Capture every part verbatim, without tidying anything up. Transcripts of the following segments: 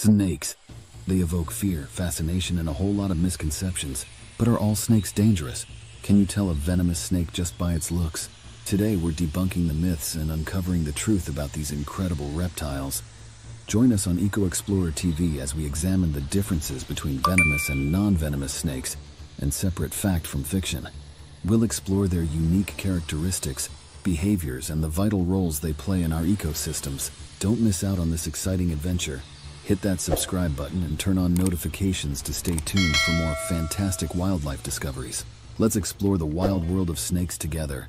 Snakes. They evoke fear, fascination, and a whole lot of misconceptions. But are all snakes dangerous? Can you tell a venomous snake just by its looks? Today we're debunking the myths and uncovering the truth about these incredible reptiles. Join us on EcoExplorerTV as we examine the differences between venomous and non-venomous snakes and separate fact from fiction. We'll explore their unique characteristics, behaviors, and the vital roles they play in our ecosystems. Don't miss out on this exciting adventure. Hit that subscribe button and turn on notifications to stay tuned for more fantastic wildlife discoveries. Let's explore the wild world of snakes together.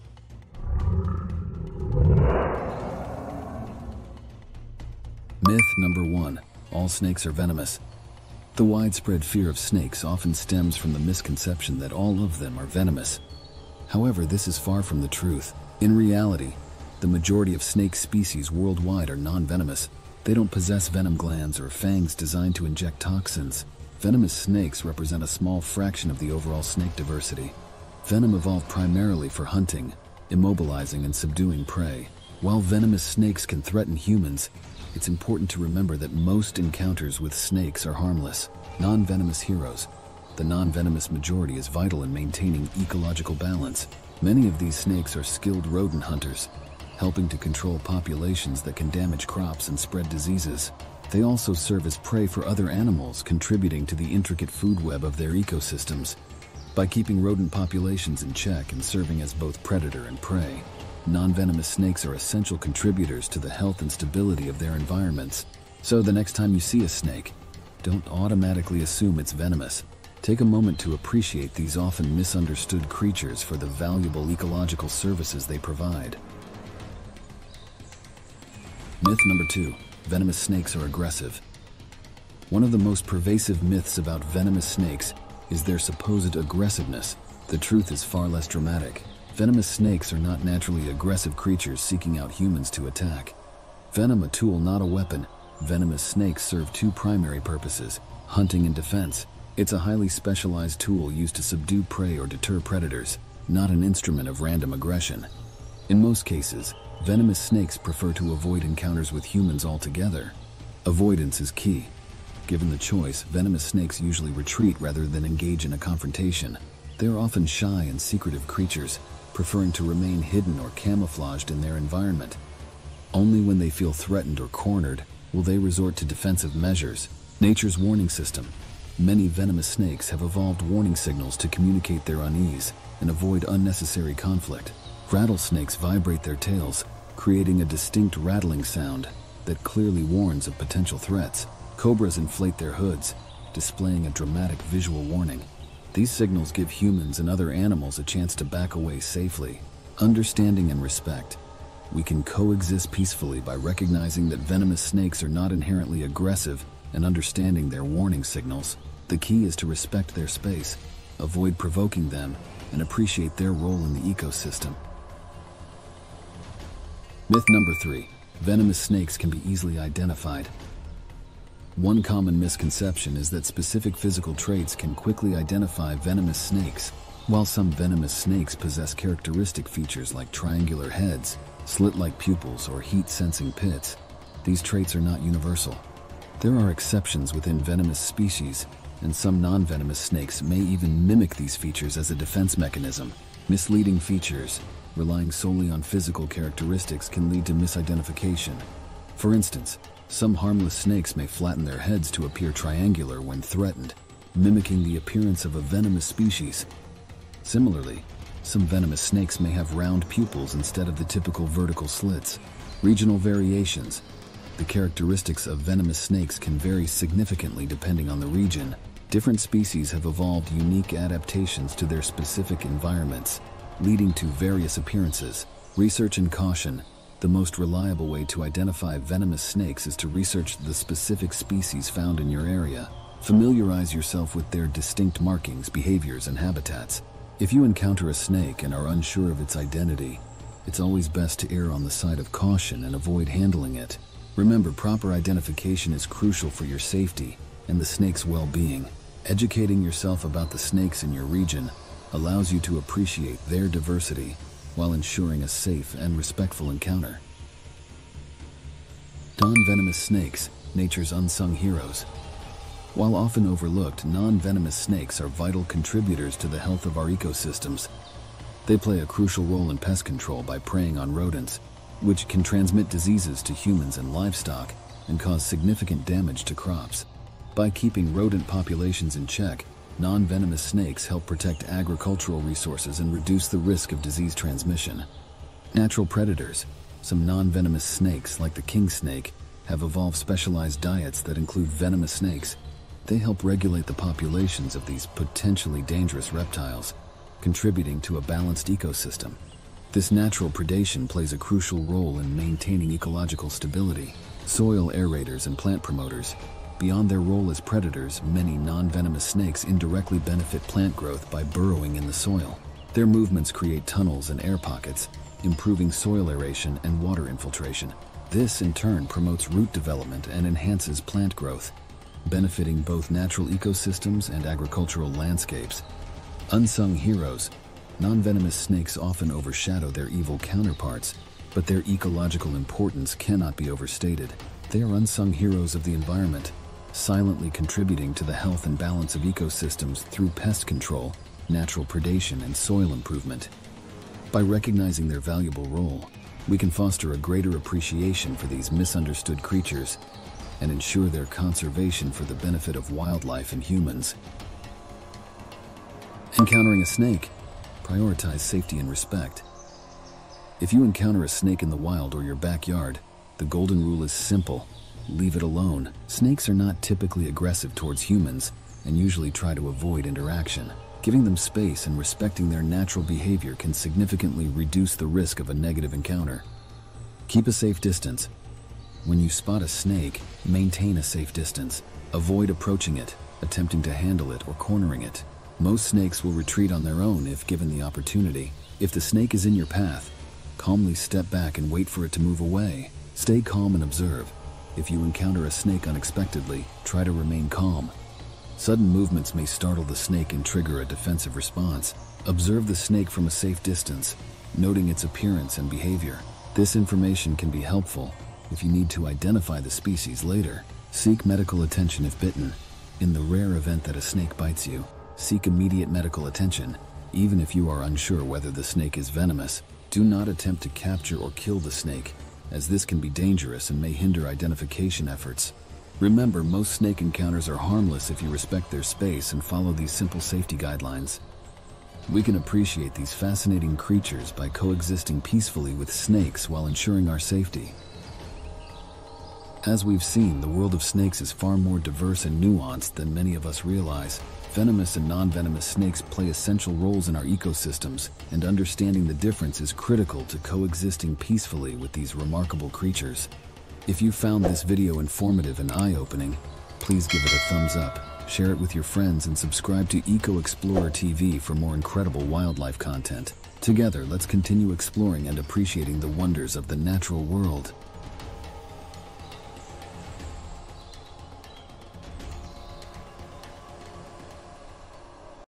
Myth number one. All snakes are venomous. The widespread fear of snakes often stems from the misconception that all of them are venomous. However, this is far from the truth. In reality, the majority of snake species worldwide are non-venomous. They don't possess venom glands or fangs designed to inject toxins. Venomous snakes represent a small fraction of the overall snake diversity. Venom evolved primarily for hunting, immobilizing and subduing prey. While venomous snakes can threaten humans, it's important to remember that most encounters with snakes are harmless. Non-venomous heroes. The non-venomous majority is vital in maintaining ecological balance. Many of these snakes are skilled rodent hunters, helping to control populations that can damage crops and spread diseases. They also serve as prey for other animals, contributing to the intricate food web of their ecosystems. By keeping rodent populations in check and serving as both predator and prey, non-venomous snakes are essential contributors to the health and stability of their environments. So the next time you see a snake, don't automatically assume it's venomous. Take a moment to appreciate these often misunderstood creatures for the valuable ecological services they provide. Myth number two. Venomous snakes are aggressive. One of the most pervasive myths about venomous snakes is their supposed aggressiveness. The truth is far less dramatic. Venomous snakes are not naturally aggressive creatures seeking out humans to attack. Venom, a tool, not a weapon. Venomous snakes serve two primary purposes: hunting and defense. It's a highly specialized tool used to subdue prey or deter predators, not an instrument of random aggression. In most cases, venomous snakes prefer to avoid encounters with humans altogether. Avoidance is key. Given the choice, venomous snakes usually retreat rather than engage in a confrontation. They are often shy and secretive creatures, preferring to remain hidden or camouflaged in their environment. Only when they feel threatened or cornered will they resort to defensive measures. Nature's warning system. Many venomous snakes have evolved warning signals to communicate their unease and avoid unnecessary conflict. Rattlesnakes vibrate their tails, creating a distinct rattling sound that clearly warns of potential threats. Cobras inflate their hoods, displaying a dramatic visual warning. These signals give humans and other animals a chance to back away safely. Understanding and respect. We can coexist peacefully by recognizing that venomous snakes are not inherently aggressive and understanding their warning signals. The key is to respect their space, avoid provoking them, and appreciate their role in the ecosystem. Myth number three. Venomous snakes can be easily identified. One common misconception is that specific physical traits can quickly identify venomous snakes. While some venomous snakes possess characteristic features like triangular heads, slit-like pupils, or heat-sensing pits, these traits are not universal. There are exceptions within venomous species, and some non-venomous snakes may even mimic these features as a defense mechanism. Misleading features, relying solely on physical characteristics, can lead to misidentification. For instance, some harmless snakes may flatten their heads to appear triangular when threatened, mimicking the appearance of a venomous species. Similarly, some venomous snakes may have round pupils instead of the typical vertical slits. Regional variations. The characteristics of venomous snakes can vary significantly depending on the region. Different species have evolved unique adaptations to their specific environments, leading to various appearances. Research and caution. The most reliable way to identify venomous snakes is to research the specific species found in your area. Familiarize yourself with their distinct markings, behaviors, and habitats. If you encounter a snake and are unsure of its identity, it's always best to err on the side of caution and avoid handling it. Remember, proper identification is crucial for your safety and the snake's well-being. Educating yourself about the snakes in your region allows you to appreciate their diversity while ensuring a safe and respectful encounter. Non-venomous snakes. nature's unsung heroes. While often overlooked, non-venomous snakes are vital contributors to the health of our ecosystems. They play a crucial role in pest control by preying on rodents, which can transmit diseases to humans and livestock and cause significant damage to crops. By keeping rodent populations in check, non-venomous snakes help protect agricultural resources and reduce the risk of disease transmission. Natural predators. Some non-venomous snakes, like the king snake, have evolved specialized diets that include venomous snakes. They help regulate the populations of these potentially dangerous reptiles, contributing to a balanced ecosystem. This natural predation plays a crucial role in maintaining ecological stability. Soil aerators and plant promoters. Beyond their role as predators, many non-venomous snakes indirectly benefit plant growth by burrowing in the soil. Their movements create tunnels and air pockets, improving soil aeration and water infiltration. This, in turn, promotes root development and enhances plant growth, benefiting both natural ecosystems and agricultural landscapes. Unsung heroes. Non-venomous snakes often overshadow their evil counterparts, but their ecological importance cannot be overstated. They are unsung heroes of the environment, silently contributing to the health and balance of ecosystems through pest control, natural predation, and soil improvement. By recognizing their valuable role, we can foster a greater appreciation for these misunderstood creatures and ensure their conservation for the benefit of wildlife and humans. Encountering a snake. Prioritize safety and respect. If you encounter a snake in the wild or your backyard, the golden rule is simple: leave it alone. Snakes are not typically aggressive towards humans and usually try to avoid interaction. Giving them space and respecting their natural behavior can significantly reduce the risk of a negative encounter. Keep a safe distance. When you spot a snake, maintain a safe distance. Avoid approaching it, attempting to handle it, or cornering it. Most snakes will retreat on their own if given the opportunity. If the snake is in your path, calmly step back and wait for it to move away. Stay calm and observe. If you encounter a snake unexpectedly, try to remain calm. Sudden movements may startle the snake and trigger a defensive response. Observe the snake from a safe distance, noting its appearance and behavior. This information can be helpful if you need to identify the species later. Seek medical attention if bitten. In the rare event that a snake bites you, seek immediate medical attention. Even if you are unsure whether the snake is venomous, do not attempt to capture or kill the snake, as this can be dangerous and may hinder identification efforts. Remember, most snake encounters are harmless if you respect their space and follow these simple safety guidelines. We can appreciate these fascinating creatures by coexisting peacefully with snakes while ensuring our safety. As we've seen, the world of snakes is far more diverse and nuanced than many of us realize. Venomous and non-venomous snakes play essential roles in our ecosystems, and understanding the difference is critical to coexisting peacefully with these remarkable creatures. If you found this video informative and eye-opening, please give it a thumbs up, share it with your friends, and subscribe to EcoExplorer T V for more incredible wildlife content. Together, let's continue exploring and appreciating the wonders of the natural world.